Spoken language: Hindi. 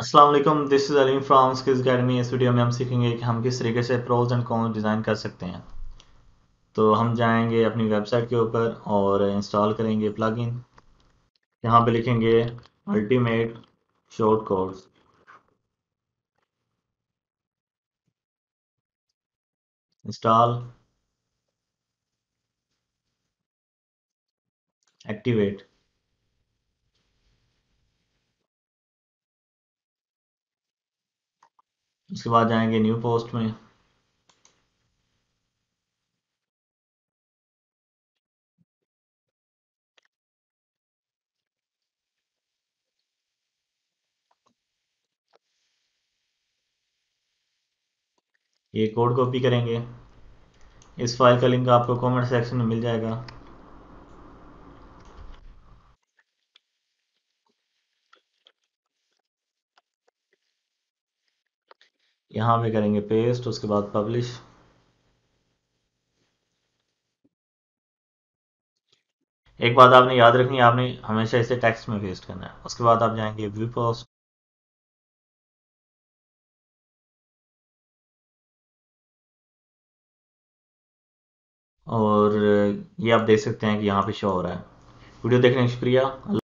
अस्सलाम वालेकुम, this is Aleem from skills academy. इस वीडियो में हम सीखेंगे कि हम किस तरीके से प्रोज एंड कॉन्स डिज़ाइन कर सकते हैं। तो हम जाएंगे अपनी वेबसाइट के ऊपर और इंस्टॉल करेंगे प्लगइन। यहाँ पे लिखेंगे ultimate short codes, install, activate. उसके बाद जाएंगे न्यू पोस्ट में। ये कोड कॉपी करेंगे। इस फाइल का लिंक आपको कमेंट सेक्शन में मिल जाएगा। यहाँ पे करेंगे पेस्ट, उसके बाद पब्लिश। एक बात आपने याद रखनी है, आपने हमेशा इसे टेक्स्ट में पेस्ट करना है। उसके बाद आप जाएंगे व्यू पोस्ट और ये आप देख सकते हैं कि यहाँ पे शो हो रहा है। वीडियो देखने का शुक्रिया।